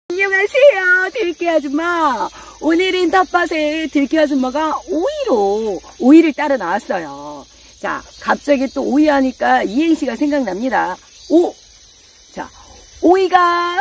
안녕하세요, 들깨 아줌마. 오늘은 텃밭에 들깨 아줌마가 오이를 따러 나왔어요. 자, 갑자기 또 오이 하니까 이행시가 생각납니다. 자, 오이가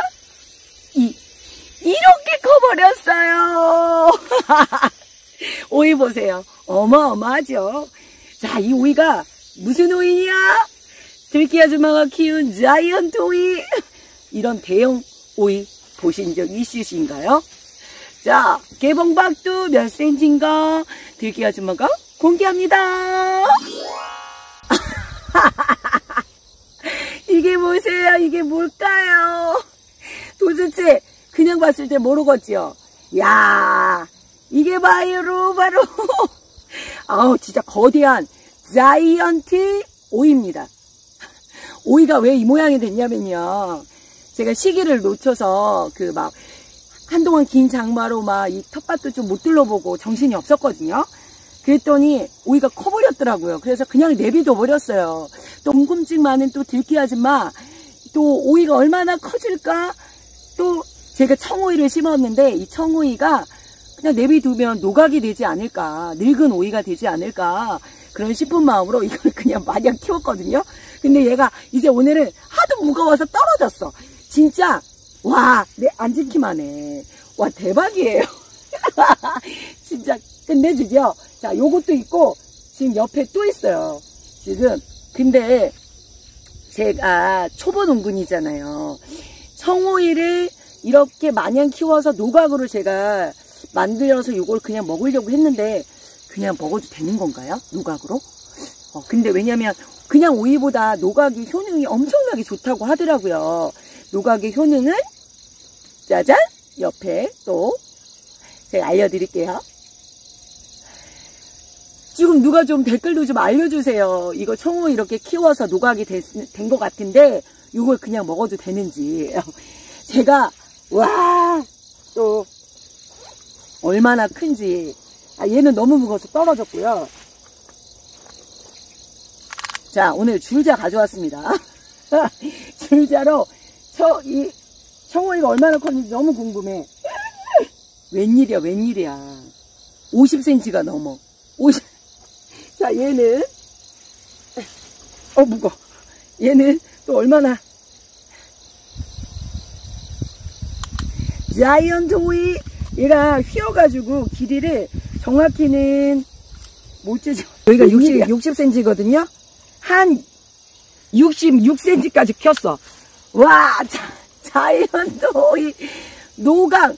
이렇게 커버렸어요. 오이 보세요. 어마어마하죠. 자, 이 오이가 무슨 오이냐? 들깨 아줌마가 키운 자이언트 오이. 이런 대형 오이 보신 적 있으신가요? 자, 개봉박도 몇 센치인가 들깨 아줌마가 공개합니다. 이게 보세요. 이게 뭘까요? 도대체 그냥 봤을 때 모르겠지요. 야, 이게 바로 진짜 거대한 자이언트 오이입니다. 오이가 왜 이 모양이 됐냐면요, 제가 시기를 놓쳐서 한동안 긴 장마로 이 텃밭도 좀 못 둘러보고 정신이 없었거든요. 그랬더니 오이가 커버렸더라고요. 그래서 그냥 내비둬 버렸어요. 또 궁금증 많은 또 들깨 아줌마, 또 오이가 얼마나 커질까? 또 제가 청오이를 심었는데 이 청오이가 그냥 내비두면 노각이 되지 않을까, 늙은 오이가 되지 않을까, 그런 싶은 마음으로 이걸 그냥 마냥 키웠거든요. 근데 얘가 이제 오늘은 하도 무거워서 떨어졌어. 진짜 와, 안 지키만 해. 와, 대박이에요. 진짜 끝내주죠. 자, 요것도 있고 지금 옆에 또 있어요. 지금 근데 제가 초보 농군이잖아요. 청오이를 이렇게 마냥 키워서 노각으로 제가 만들어서 요걸 그냥 먹으려고 했는데, 그냥 먹어도 되는 건가요? 노각으로? 근데 왜냐면 그냥 오이보다 노각이 효능이 엄청나게 좋다고 하더라고요. 노각의 효능은 짜잔! 옆에 또 제가 알려드릴게요. 지금 누가 좀 댓글도 좀 알려주세요. 이거 청오 이렇게 키워서 노각이 된 것 같은데 이걸 그냥 먹어도 되는지. 제가 또 얼마나 큰지. 얘는 너무 무거워서 떨어졌고요. 자, 오늘 줄자 가져왔습니다. 줄자로 이 청오이가 얼마나 컸는지 너무 궁금해. 웬일이야. 50cm가 넘어. 자, 얘는 무거워. 얘는 또 얼마나. 자이언트 오이. 얘가 휘어가지고 길이를 정확히는 못 재죠. 여기가 60cm거든요. 한 66cm까지 켰어. 와, 자이언트 오이 노강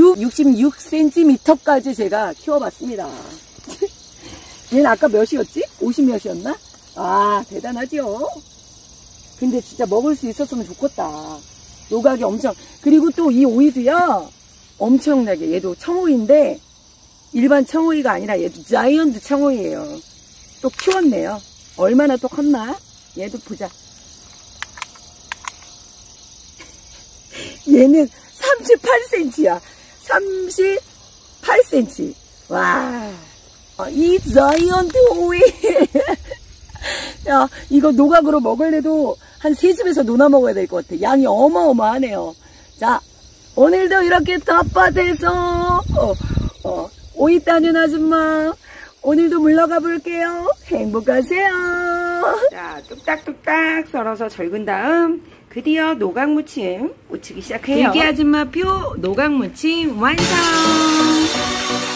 66cm까지 제가 키워봤습니다. 얘는 아까 몇이었지? 50몇이었나? 대단하죠. 근데 진짜 먹을 수 있었으면 좋겠다. 노각이 엄청. 그리고 또 이 오이도요, 엄청나게, 얘도 청오이인데 일반 청오이가 아니라 얘도 자이언트 청오이예요. 또 키웠네요. 얼마나 또 컸나? 얘도 보자. 얘는 38cm야. 38cm. 와, 이 자이언트 오이. 야, 이거 노각으로 먹을래도 한 3집에서 노나 먹어야 될 것 같아. 양이 어마어마하네요. 자, 오늘도 이렇게 텃밭에서 오이 따는 아줌마, 오늘도 물러가 볼게요. 행복하세요. 자, 뚝딱뚝딱 썰어서 절근 다음 드디어 노각 무침 묻히기 시작해요. 들깨 아줌마 표 노각 무침 완성.